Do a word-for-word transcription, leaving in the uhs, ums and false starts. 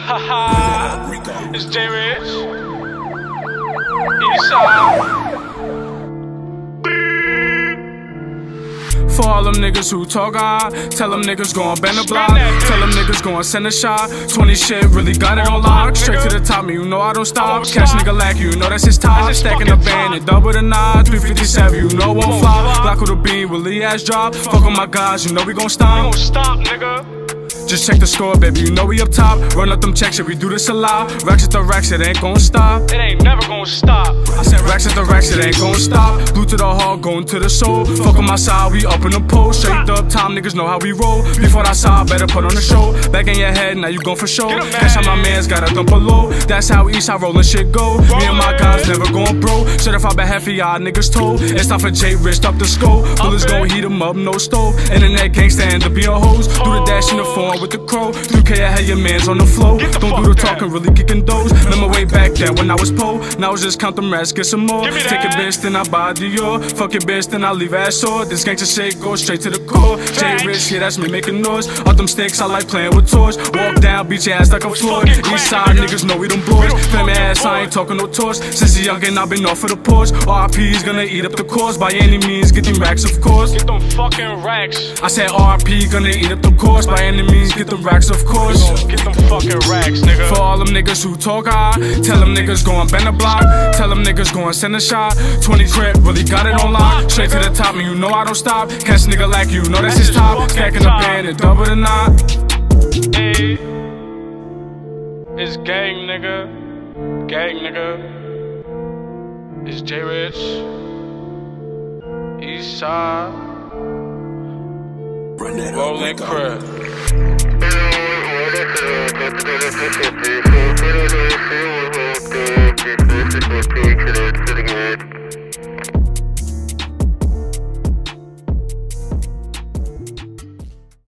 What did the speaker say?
Haha, it's J Rich. Eastside. For all them niggas who talk high, tell them niggas gon' bend the block. Tell them niggas gon' send a shot. twenty shit, really got it on lock. Straight to the top, man, you know I don't stop. Catch nigga like you, you know that's his top. Stacking the band and double the nine. three fifty-seven, you know won't fly. Block with a beam, Willie ass drop. Fuck with my guys, you know we gon' stop. We gon' stop, nigga. Just check the score, baby, you know we up top. Run up them checks, yeah, we do this a lot. Racks at the racks, it ain't gon' stop. It ain't never gon' stop. I said racks at the racks, it ain't gon' stop. Blue to the heart, going to the soul. Fuck on my side, we up in the post. Straight up time, niggas know how we roll. Before that side, better put on the show. Back in your head, now you gon' for show. Cash on my mans, got a dump below. That's how Eastside rollin' shit go. Me and my guys never gon' bro. Certified by half of y'all niggas told. It's time for J Rich, up the scope. Bullets gon' heat 'em up, no stove. Internet gangsta end up being hoes. Do the dash in the phone with the crow. three K, I had your mans on the flow. Don't do the talking, really kicking those. Remember way back then when I was po. Now I just count them rats, get some more. Take a bitch, then I buy Dior. Fuck your bitch, then I leave ass sore. This gangsta shit goes straight to the core. J Rich, yeah, that's me making noise. All them sticks, I like playing with toys. Walk down, beat your ass like a Floyd. Eastside niggas know we them boys. Flame ass, I ain't talking no torch. Since a youngin', I've been off of the porch. R I P's gonna eat up the course. By any means, get them racks, of course. Get them fucking racks. I said R I P gonna eat up the course. By any means, get the racks, of course. Get them fucking racks, nigga. For all them niggas who talk high, tell them niggas gon' bend the block. Tell them niggas gon' send a shot. twenty crib, really got it on lock. Straight to the top, and you know I don't stop. Catch a nigga like you, know that's his top. Stacking the band and double the knot. Hey, it's gang, nigga. Gang, nigga. It's J Rich. Eastside. Rolling crib. Thank you.